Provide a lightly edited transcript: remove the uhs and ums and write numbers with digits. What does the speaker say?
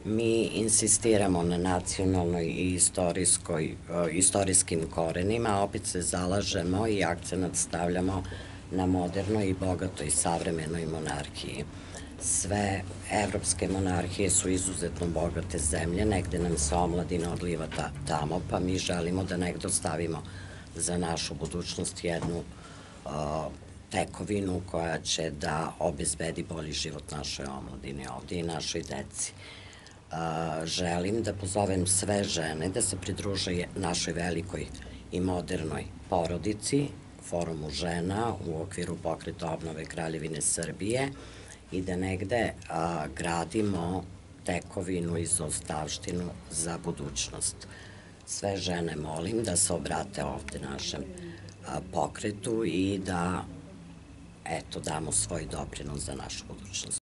Mi insistiramo na nacionalnoj i istorijskim korenima, a opet se zalažemo i akcenat stavljamo na modernoj i bogatoj savremenoj monarhiji. Sve evropske monarhije su izuzetno bogate zemlje, negde nam se omladina odliva tamo, pa mi želimo da negde ostavimo za našu budućnost jednu tekovinu koja će da obezbedi bolji život našoj omladini ovde i našoj deci. Želim da pozovem sve žene da se pridruže našoj velikoj i modernoj porodici, Forumu žena u okviru Pokreta obnove Kraljevine Srbije i da negde gradimo tekovinu i zaostavštinu za budućnost. Sve žene molim da se obrate ovde našem pokretu i da damo svoj doprinos za našu budućnost.